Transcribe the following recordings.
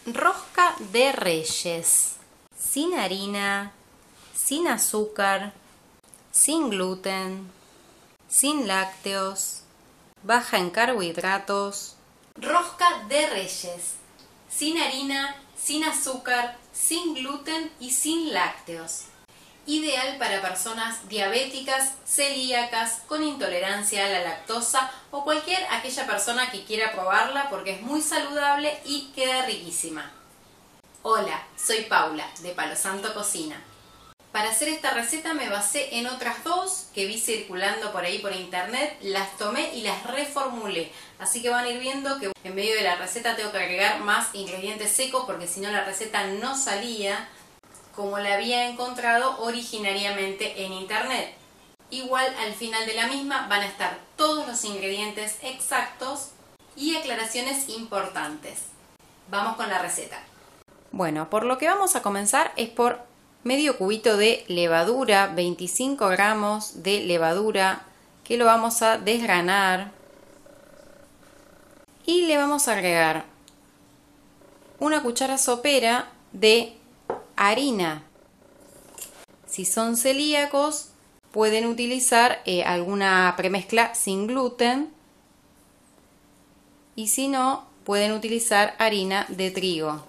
Rosca de Reyes, sin harina, sin azúcar, sin gluten, sin lácteos, baja en carbohidratos. Rosca de Reyes, sin harina, sin azúcar, sin gluten y sin lácteos. Ideal para personas diabéticas, celíacas, con intolerancia a la lactosa o aquella persona que quiera probarla porque es muy saludable y queda riquísima. Hola, soy Paula de Palo Santo Cocina. Para hacer esta receta me basé en otras dos que vi circulando por ahí por internet, las tomé y las reformulé. Así que van a ir viendo que en medio de la receta tengo que agregar más ingredientes secos porque si no la receta no salía como la había encontrado originariamente en internet. Igual al final de la misma van a estar todos los ingredientes exactos y aclaraciones importantes. Vamos con la receta. Bueno, por lo que vamos a comenzar es por medio cubito de levadura, 25 gramos de levadura que lo vamos a desgranar y le vamos a agregar una cuchara sopera de harina. Si son celíacos pueden utilizar alguna premezcla sin gluten y si no pueden utilizar harina de trigo.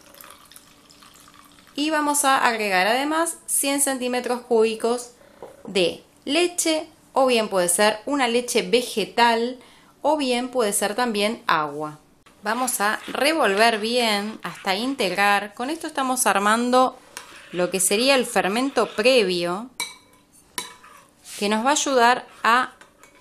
Y vamos a agregar además 100 centímetros cúbicos de leche, o bien puede ser una leche vegetal o bien puede ser también agua. Vamos a revolver bien hasta integrar. Con esto estamos armando lo que sería el fermento previo que nos va a ayudar a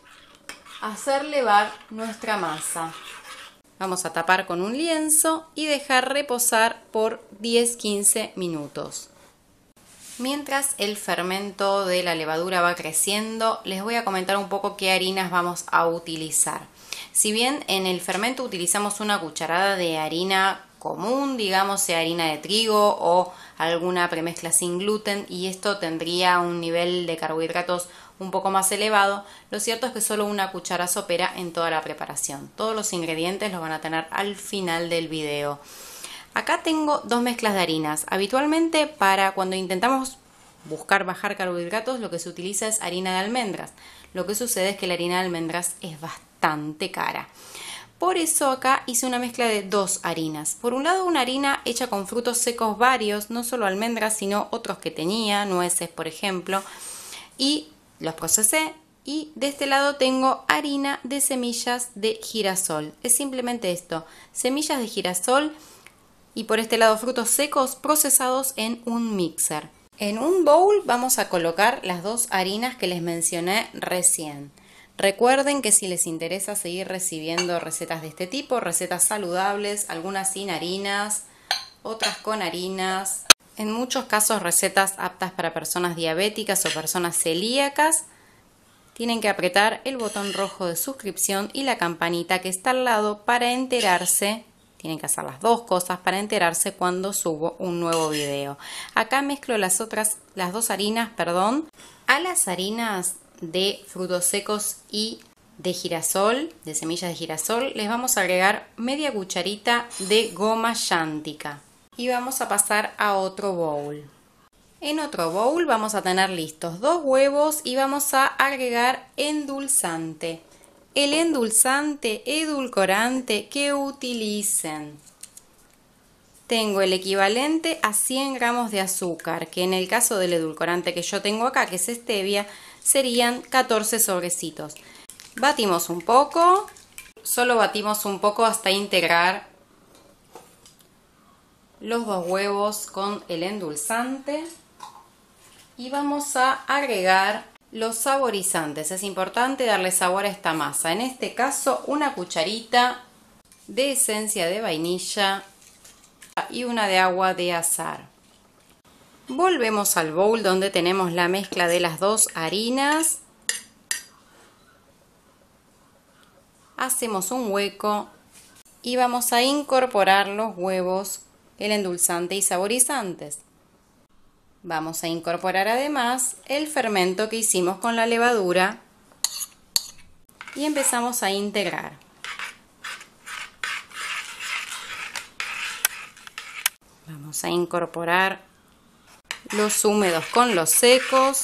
hacer levar nuestra masa. Vamos a tapar con un lienzo y dejar reposar por 10-15 minutos. Mientras el fermento de la levadura va creciendo, les voy a comentar un poco qué harinas vamos a utilizar. Si bien en el fermento utilizamos una cucharada de harina común, digamos, sea harina de trigo o alguna premezcla sin gluten, y esto tendría un nivel de carbohidratos un poco más elevado, lo cierto es que solo una cuchara sopera en toda la preparación. Todos los ingredientes los van a tener al final del video. Acá tengo dos mezclas de harinas. Habitualmente para cuando intentamos buscar bajar carbohidratos lo que se utiliza es harina de almendras. Lo que sucede es que la harina de almendras es bastante cara. Por eso acá hice una mezcla de dos harinas. Por un lado una harina hecha con frutos secos varios, no solo almendras sino otros que tenía, nueces por ejemplo, y los procesé. Y de este lado tengo harina de semillas de girasol. Es simplemente esto, semillas de girasol y por este lado frutos secos procesados en un mixer. En un bowl vamos a colocar las dos harinas que les mencioné recién. Recuerden que si les interesa seguir recibiendo recetas de este tipo, recetas saludables, algunas sin harinas, otras con harinas, en muchos casos recetas aptas para personas diabéticas o personas celíacas, tienen que apretar el botón rojo de suscripción y la campanita que está al lado para enterarse. Tienen que hacer las dos cosas para enterarse cuando subo un nuevo video. Acá mezclo las dos harinas, a las harinas de frutos secos y de girasol, de semillas de girasol, les vamos a agregar media cucharita de goma llántica y vamos a pasar a otro bowl. En otro bowl vamos a tener listos 2 huevos y vamos a agregar endulzante. El endulzante, edulcorante que utilicen. Tengo el equivalente a 100 gramos de azúcar, que en el caso del edulcorante que yo tengo acá, que es stevia, serían 14 sobrecitos. Batimos un poco, solo batimos un poco hasta integrar los 2 huevos con el endulzante. Y vamos a agregar los saborizantes. Es importante darle sabor a esta masa. En este caso, una cucharita de esencia de vainilla y una de agua de azahar. Volvemos al bowl donde tenemos la mezcla de las dos harinas. Hacemos un hueco y vamos a incorporar los huevos, el endulzante y saborizantes. Vamos a incorporar además el fermento que hicimos con la levadura y empezamos a integrar. Vamos a incorporar los húmedos con los secos.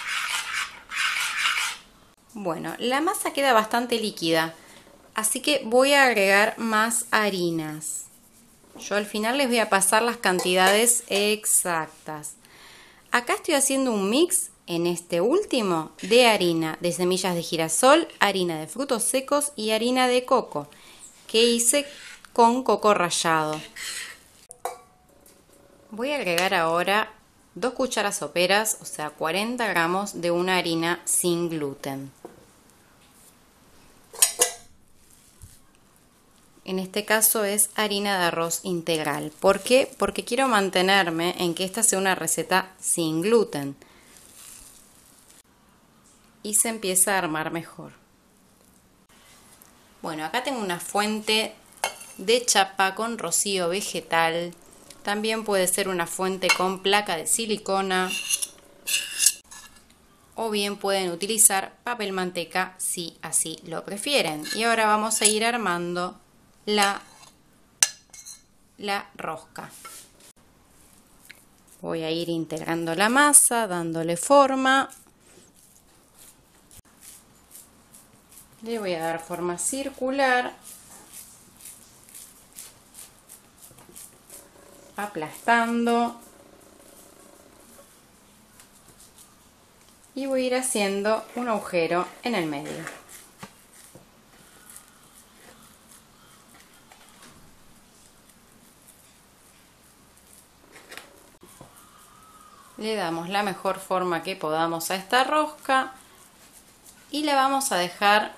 Bueno, la masa queda bastante líquida, así que voy a agregar más harinas. Yo al final les voy a pasar las cantidades exactas. Acá estoy haciendo un mix, en este último, de harina de semillas de girasol, harina de frutos secos y harina de coco, que hice con coco rallado. Voy a agregar ahora 2 cucharas soperas, o sea 40 gramos de una harina sin gluten. En este caso es harina de arroz integral. ¿Por qué? Porque quiero mantenerme en que esta sea una receta sin gluten. Y se empieza a armar mejor. Bueno, acá tengo una fuente de chapa con rocío vegetal. También puede ser una fuente con placa de silicona. O bien pueden utilizar papel manteca si así lo prefieren. Y ahora vamos a ir armando la rosca. Voy a ir integrando la masa, dándole forma. Le voy a dar forma circular, aplastando, y voy a ir haciendo un agujero en el medio. Le damos la mejor forma que podamos a esta rosca y la vamos a dejar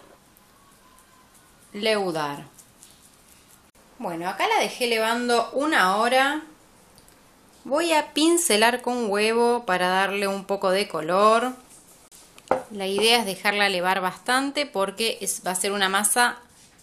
leudar. Bueno, acá la dejé levando 1 hora. Voy a pincelar con huevo para darle un poco de color. La idea es dejarla levar bastante porque va a ser una masa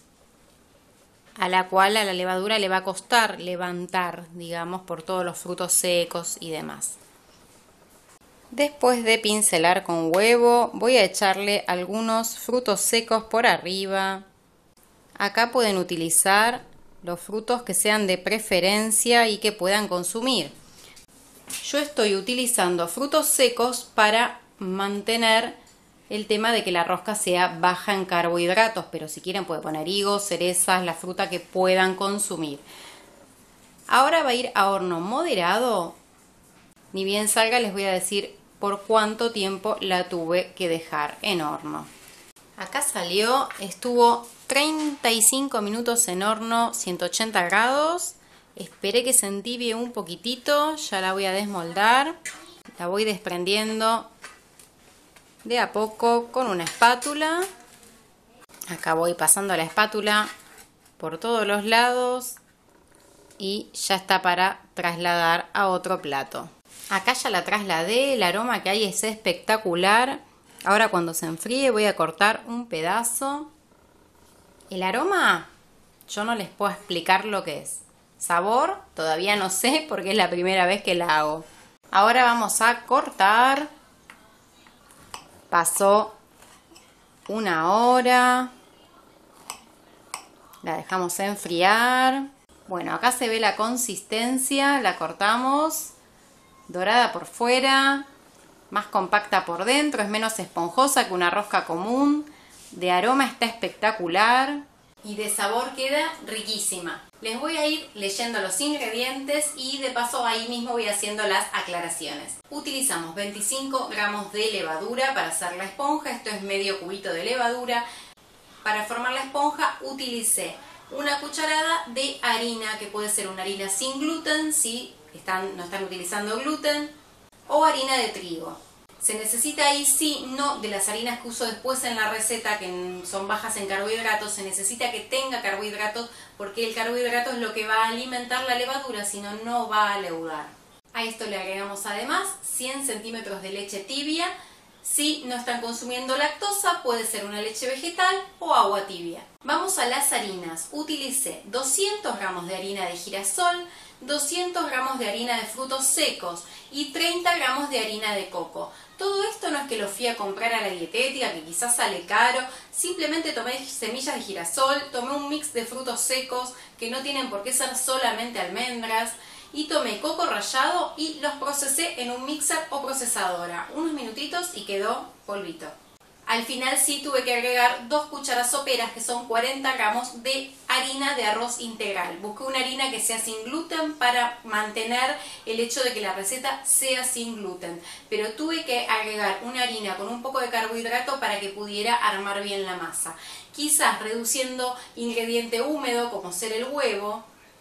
a la cual a la levadura le va a costar levantar, digamos, por todos los frutos secos y demás. Después de pincelar con huevo, voy a echarle algunos frutos secos por arriba. Acá pueden utilizar los frutos que sean de preferencia y que puedan consumir. Yo estoy utilizando frutos secos para mantener el tema de que la rosca sea baja en carbohidratos, pero si quieren pueden poner higos, cerezas, la fruta que puedan consumir. Ahora va a ir a horno moderado. Ni bien salga les voy a decir por cuánto tiempo la tuve que dejar en horno. Acá salió, estuvo 35 minutos en horno, 180 grados. Esperé que se entibie un poquitito, ya la voy a desmoldar. La voy desprendiendo de a poco con una espátula. Acá voy pasando la espátula por todos los lados y ya está para trasladar a otro plato. Acá ya la trasladé, el aroma que hay es espectacular. Ahora cuando se enfríe voy a cortar un pedazo. El aroma, yo no les puedo explicar lo que es. Sabor, todavía no sé porque es la primera vez que la hago. Ahora vamos a cortar. Pasó 1 hora. La dejamos enfriar. Bueno, acá se ve la consistencia, la cortamos. Dorada por fuera, más compacta por dentro, es menos esponjosa que una rosca común. De aroma está espectacular y de sabor queda riquísima. Les voy a ir leyendo los ingredientes y de paso ahí mismo voy haciendo las aclaraciones. Utilizamos 25 gramos de levadura para hacer la esponja, esto es medio cubito de levadura. Para formar la esponja utilicé 1 cucharada de harina, que puede ser una harina sin gluten si no están utilizando gluten, o harina de trigo. Se necesita ahí sí, no de las harinas que uso después en la receta, que son bajas en carbohidratos, se necesita que tenga carbohidratos porque el carbohidrato es lo que va a alimentar la levadura, si no, no va a leudar. A esto le agregamos además 100 centímetros de leche tibia. Si no están consumiendo lactosa, puede ser una leche vegetal o agua tibia. Vamos a las harinas. Utilicé 200 gramos de harina de girasol, 200 gramos de harina de frutos secos y 30 gramos de harina de coco. Todo esto no es que lo fui a comprar a la dietética, que quizás sale caro, simplemente tomé semillas de girasol, tomé un mix de frutos secos que no tienen por qué ser solamente almendras y tomé coco rallado y los procesé en un mixer o procesadora. Unos minutitos y quedó polvito. Al final sí tuve que agregar 2 cucharas soperas, que son 40 gramos de harina de arroz integral. Busqué una harina que sea sin gluten para mantener el hecho de que la receta sea sin gluten. Pero tuve que agregar una harina con un poco de carbohidrato para que pudiera armar bien la masa. Quizás reduciendo ingrediente húmedo como ser el huevo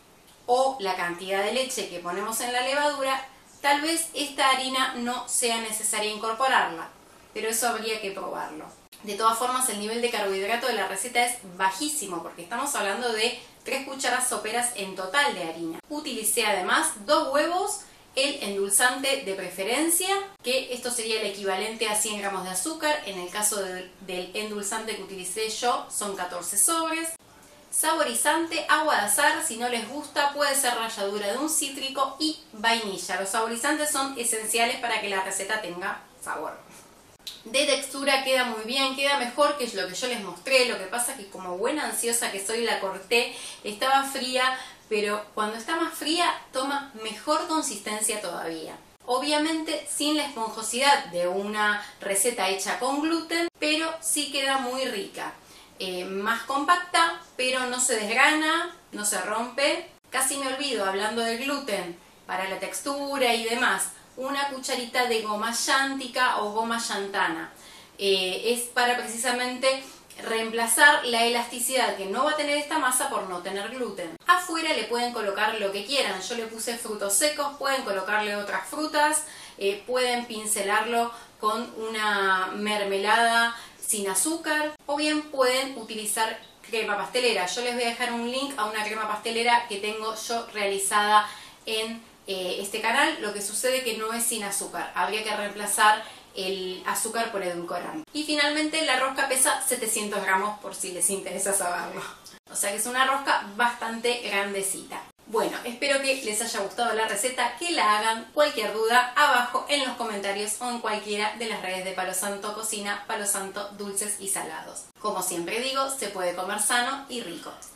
o la cantidad de leche que ponemos en la levadura, tal vez esta harina no sea necesaria incorporarla, pero eso habría que probarlo. De todas formas, el nivel de carbohidrato de la receta es bajísimo porque estamos hablando de 3 cucharas soperas en total de harina. Utilicé además 2 huevos, el endulzante de preferencia, que esto sería el equivalente a 100 gramos de azúcar. En el caso del endulzante que utilicé yo son 14 sobres. Saborizante, agua de azahar, si no les gusta puede ser ralladura de un cítrico, y vainilla. Los saborizantes son esenciales para que la receta tenga sabor. De textura queda muy bien, queda mejor que lo que yo les mostré. Lo que pasa es que como buena ansiosa que soy la corté, estaba fría, pero cuando está más fría toma mejor consistencia todavía. Obviamente sin la esponjosidad de una receta hecha con gluten, pero sí queda muy rica. Más compacta, pero no se desgrana, no se rompe. Casi me olvido, hablando del gluten, para la textura y demás, una cucharita de goma llántica o goma llantana. Es para precisamente reemplazar la elasticidad que no va a tener esta masa por no tener gluten. Afuera le pueden colocar lo que quieran. Yo le puse frutos secos, pueden colocarle otras frutas, pueden pincelarlo con una mermelada sin azúcar, o bien pueden utilizar crema pastelera. Yo les voy a dejar un link a una crema pastelera que tengo yo realizada en este canal. Lo que sucede que no es sin azúcar, habría que reemplazar el azúcar por edulcorante. Y finalmente la rosca pesa 700 gramos por si les interesa saberlo. O sea que es una rosca bastante grandecita. Bueno, espero que les haya gustado la receta, que la hagan. Cualquier duda abajo en los comentarios o en cualquiera de las redes de Palo Santo Cocina, Palo Santo Dulces y Salados. Como siempre digo, se puede comer sano y rico.